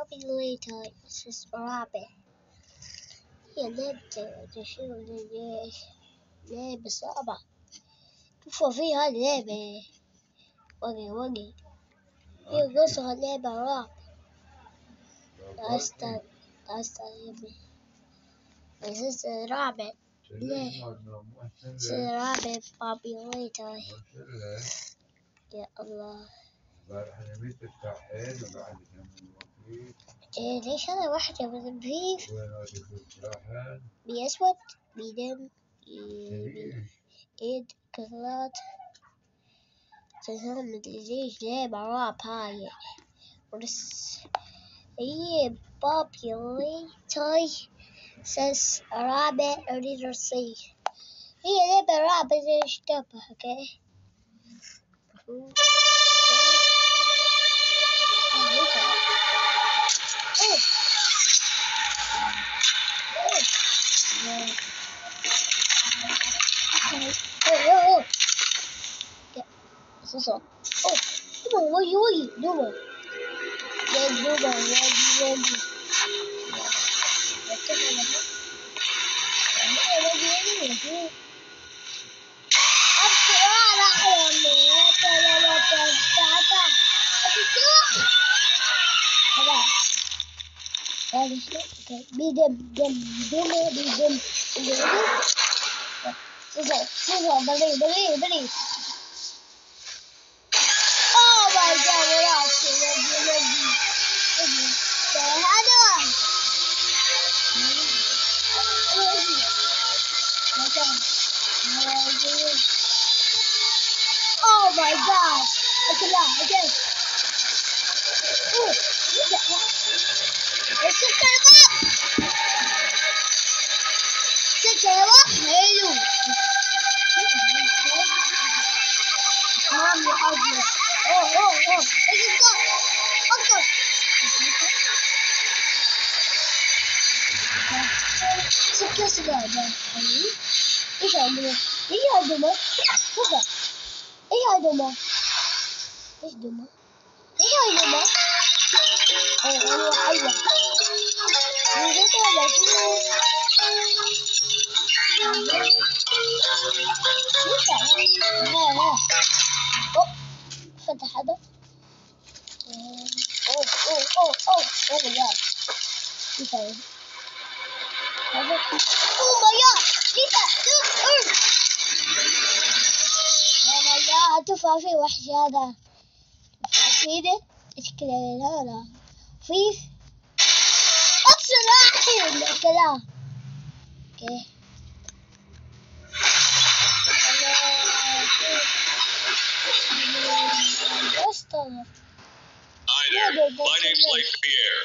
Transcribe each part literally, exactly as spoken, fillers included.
populated is رابع. هي لعبة تشير ليش لعبة صعبة شوفوا فيها لعبة وقي وقي هي قصة لعبة رعب أستاذ أستاذ بس رابع ليه رابع populated يا الله إيه ليش هذا واحدة من بيف بأسود بدم إيد كثرات تفهم ليش لعبة رعب هاي بس هي populated says رابع reader C هي لعبة رعب ليش تبه اوكي So, oh, come on, where you are? Duma. Yeah, Duma, yeah, yeah, yeah. Let's go, man. I'm going to go. I'm going to go. Okay, be them, them, Duma, be them. So, so, so, believe, believe, believe. Oh my God, we're out here. Ready, ready, ready. The other one. Oh my God. Okay, now, again. Oh, look at that. Let's just turn it up. Just turn it up. Hello. Mom, you're ugly. Oh, oh, oh. Let's just go. Let's go. Sıkı sıkı adam. İş adamı. İş adamı. Baba. İş adamı. İş adamı. İş adamı. Oh, Allah Allah. Burada da var. ها ها. أوه. فتح هذا. أوه أوه أوه أوه أوه يا. كيف Oh my God! Lisa, look! Oh my God! تفاح في وحش هذا. تفاح ده إشكال هذا. فيف. أبصر أحيل الكلام. أوكي. Hi there. My name's Light Pierre.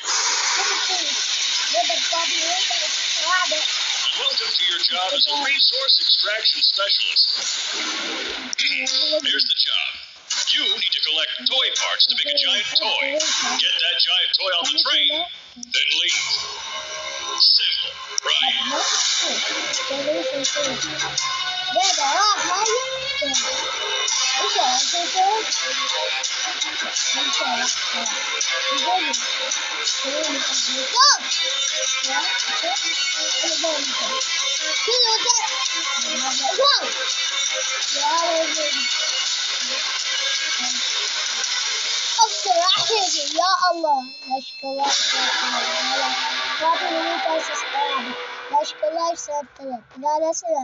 And welcome to your job as a resource extraction specialist. Here's the job. You need to collect toy parts to make a giant toy. Get that giant toy off the train, then leave. Simple, right? يا الله لا شكلاش لا شكلاش لا شكلاش لا لا سلام